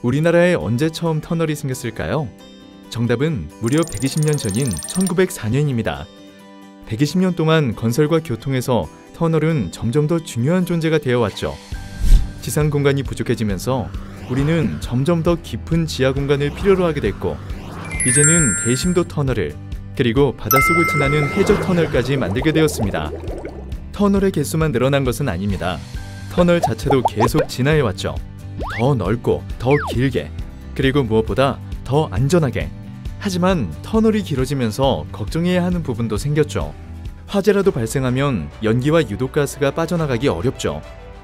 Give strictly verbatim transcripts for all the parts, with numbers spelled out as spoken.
우리나라에 언제 처음 터널이 생겼을까요? 정답은 무려 백이십 년 전인 천구백사 년입니다. 백이십 년 동안 건설과 교통에서 터널은 점점 더 중요한 존재가 되어왔죠. 지상 공간이 부족해지면서 우리는 점점 더 깊은 지하 공간을 필요로 하게 됐고, 이제는 대심도 터널을, 그리고 바닷속을 지나는 해저 터널까지 만들게 되었습니다. 터널의 개수만 늘어난 것은 아닙니다. 터널 자체도 계속 진화해왔죠. 더 넓고 더 길게, 그리고 무엇보다 더 안전하게. 하지만 터널이 길어지면서 걱정해야 하는 부분도 생겼죠. 화재라도 발생하면 연기와 유독가스가 빠져나가기 어렵죠.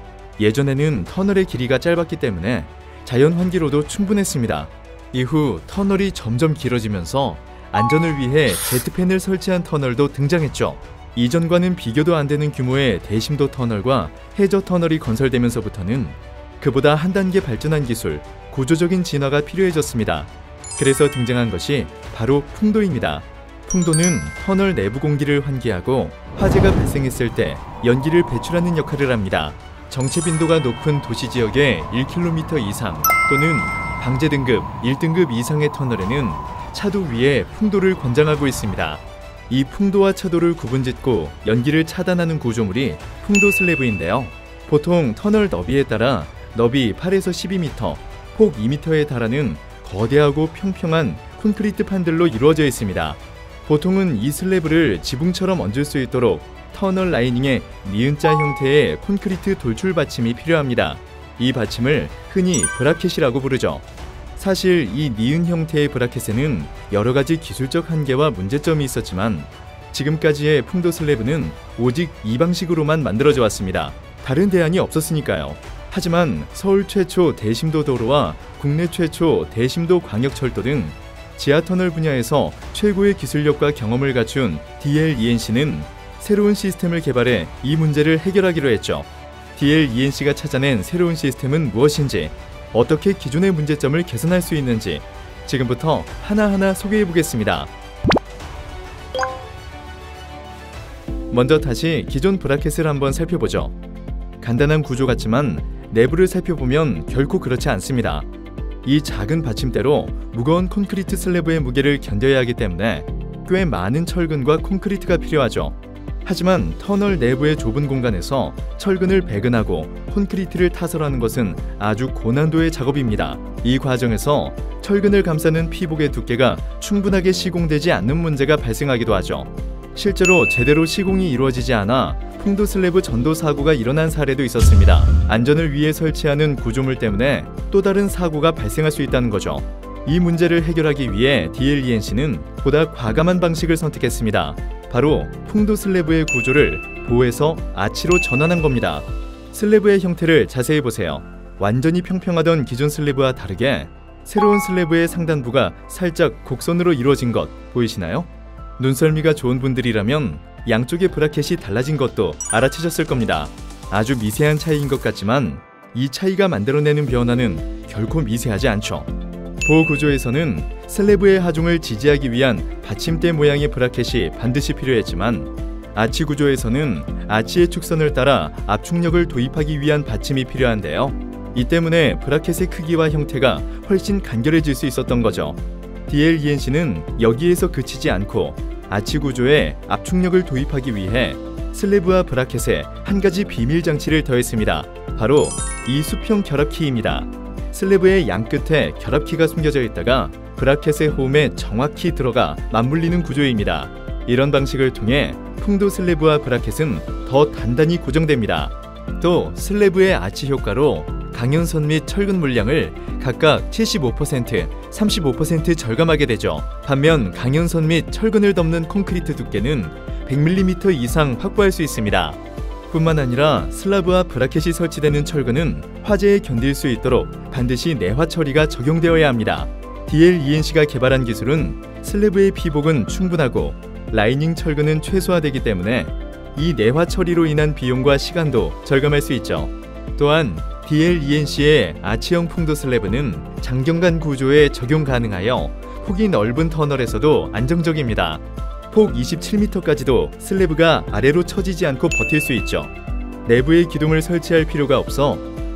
예전에는 터널의 길이가 짧았기 때문에 자연 환기로도 충분했습니다. 이후 터널이 점점 길어지면서 안전을 위해 제트팬을 설치한 터널도 등장했죠. 이전과는 비교도 안 되는 규모의 대심도 터널과 해저 터널이 건설되면서부터는 그보다 한 단계 발전한 기술, 구조적인 진화가 필요해졌습니다. 그래서 등장한 것이 바로 풍도입니다. 풍도는 터널 내부 공기를 환기하고 화재가 발생했을 때 연기를 배출하는 역할을 합니다. 정체 빈도가 높은 도시 지역의 일 킬로미터 이상 또는 방제 등급 일 등급 이상의 터널에는 차도 위에 풍도를 권장하고 있습니다. 이 풍도와 차도를 구분짓고 연기를 차단하는 구조물이 풍도 슬래브인데요. 보통 터널 너비에 따라 너비 팔에서 십이 미터, 폭 이 미터에 달하는 거대하고 평평한 콘크리트 판들로 이루어져 있습니다. 보통은 이 슬래브를 지붕처럼 얹을 수 있도록 터널 라이닝에 니은자 형태의 콘크리트 돌출 받침이 필요합니다. 이 받침을 흔히 브라켓이라고 부르죠. 사실 이 니은 형태의 브라켓에는 여러 가지 기술적 한계와 문제점이 있었지만 지금까지의 풍도 슬래브는 오직 이 방식으로만 만들어져 왔습니다. 다른 대안이 없었으니까요. 하지만 서울 최초 대심도 도로와 국내 최초 대심도 광역철도 등 지하터널 분야에서 최고의 기술력과 경험을 갖춘 디엘이엔씨는 새로운 시스템을 개발해 이 문제를 해결하기로 했죠. 디엘이엔씨가 찾아낸 새로운 시스템은 무엇인지, 어떻게 기존의 문제점을 개선할 수 있는지 지금부터 하나하나 소개해 보겠습니다. 먼저 다시 기존 브라켓을 한번 살펴보죠. 간단한 구조 같지만 내부를 살펴보면 결코 그렇지 않습니다. 이 작은 받침대로 무거운 콘크리트 슬래브의 무게를 견뎌야 하기 때문에 꽤 많은 철근과 콘크리트가 필요하죠. 하지만 터널 내부의 좁은 공간에서 철근을 배근하고 콘크리트를 타설하는 것은 아주 고난도의 작업입니다. 이 과정에서 철근을 감싸는 피복의 두께가 충분하게 시공되지 않는 문제가 발생하기도 하죠. 실제로 제대로 시공이 이루어지지 않아 풍도 슬래브 전도 사고가 일어난 사례도 있었습니다. 안전을 위해 설치하는 구조물 때문에 또 다른 사고가 발생할 수 있다는 거죠. 이 문제를 해결하기 위해 디엘이엔씨는 보다 과감한 방식을 선택했습니다. 바로 풍도 슬래브의 구조를 보에서 아치로 전환한 겁니다. 슬래브의 형태를 자세히 보세요. 완전히 평평하던 기존 슬래브와 다르게 새로운 슬래브의 상단부가 살짝 곡선으로 이루어진 것 보이시나요? 눈썰미가 좋은 분들이라면 양쪽의 브라켓이 달라진 것도 알아채셨을 겁니다. 아주 미세한 차이인 것 같지만 이 차이가 만들어내는 변화는 결코 미세하지 않죠. 보 구조에서는 슬래브의 하중을 지지하기 위한 받침대 모양의 브라켓이 반드시 필요했지만 아치 구조에서는 아치의 축선을 따라 압축력을 도입하기 위한 받침이 필요한데요. 이 때문에 브라켓의 크기와 형태가 훨씬 간결해질 수 있었던 거죠. 디엘이엔씨는 여기에서 그치지 않고 아치 구조에 압축력을 도입하기 위해 슬래브와 브라켓에 한 가지 비밀 장치를 더했습니다. 바로 이 수평 결합키입니다. 슬래브의 양 끝에 결합키가 숨겨져 있다가 브라켓의 홈에 정확히 들어가 맞물리는 구조입니다. 이런 방식을 통해 풍도 슬래브와 브라켓은 더 단단히 고정됩니다. 또 슬래브의 아치 효과로 강연선 및 철근 물량을 각각 칠십오 퍼센트, 삼십오 퍼센트 절감하게 되죠. 반면 강연선 및 철근을 덮는 콘크리트 두께는 백 밀리미터 이상 확보할 수 있습니다. 뿐만 아니라 슬라브와 브라켓이 설치되는 철근은 화재에 견딜 수 있도록 반드시 내화 처리가 적용되어야 합니다. 디엘이엔씨가 개발한 기술은 슬래브의 피복은 충분하고 라이닝 철근은 최소화되기 때문에 이 내화 처리로 인한 비용과 시간도 절감할 수 있죠. 또한 디엘이엔씨의 아치형 풍도 슬래브는 장경간 구조에 적용 가능하여 폭이 넓은 터널에서도 안정적입니다. 폭 이십칠 미터까지도 슬래브가 아래로 처지지 않고 버틸 수 있죠. 내부에 기둥을 설치할 필요가 없어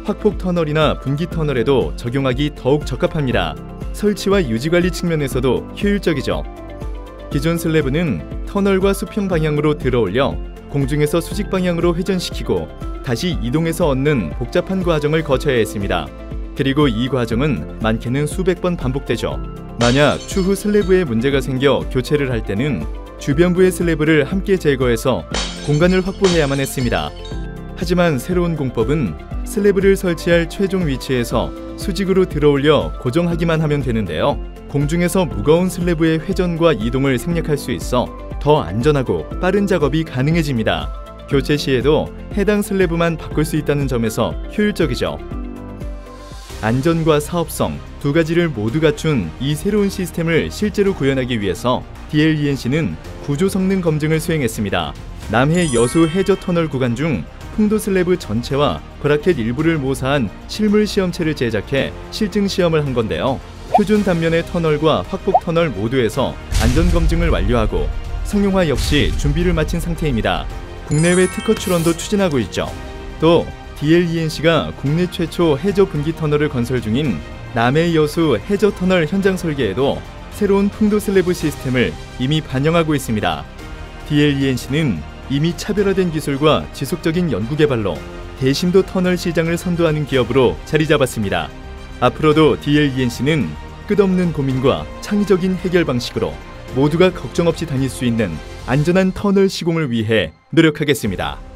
확폭 터널이나 분기 터널에도 적용하기 더욱 적합합니다. 설치와 유지관리 측면에서도 효율적이죠. 기존 슬래브는 터널과 수평 방향으로 들어올려 공중에서 수직 방향으로 회전시키고 다시 이동해서 얻는 복잡한 과정을 거쳐야 했습니다. 그리고 이 과정은 많게는 수백 번 반복되죠. 만약 추후 슬래브에 문제가 생겨 교체를 할 때는 주변부의 슬래브를 함께 제거해서 공간을 확보해야만 했습니다. 하지만 새로운 공법은 슬래브를 설치할 최종 위치에서 수직으로 들어올려 고정하기만 하면 되는데요. 공중에서 무거운 슬래브의 회전과 이동을 생략할 수 있어 더 안전하고 빠른 작업이 가능해집니다. 교체 시에도 해당 슬래브만 바꿀 수 있다는 점에서 효율적이죠. 안전과 사업성 두 가지를 모두 갖춘 이 새로운 시스템을 실제로 구현하기 위해서 디엘이엔씨는 구조 성능 검증을 수행했습니다. 남해 여수 해저 터널 구간 중 풍도 슬래브 전체와 브라켓 일부를 모사한 실물 시험체를 제작해 실증 시험을 한 건데요. 표준 단면의 터널과 확폭 터널 모두에서 안전 검증을 완료하고 상용화 역시 준비를 마친 상태입니다. 국내외 특허 출원도 추진하고 있죠. 또 디엘이엔씨가 국내 최초 해저 분기 터널을 건설 중인 남해 여수 해저 터널 현장 설계에도 새로운 풍도 슬래브 시스템을 이미 반영하고 있습니다. 디엘이엔씨는 이미 차별화된 기술과 지속적인 연구 개발로 대심도 터널 시장을 선도하는 기업으로 자리 잡았습니다. 앞으로도 디엘이엔씨는 끝없는 고민과 창의적인 해결 방식으로 모두가 걱정 없이 다닐 수 있는 안전한 터널 시공을 위해 노력하겠습니다.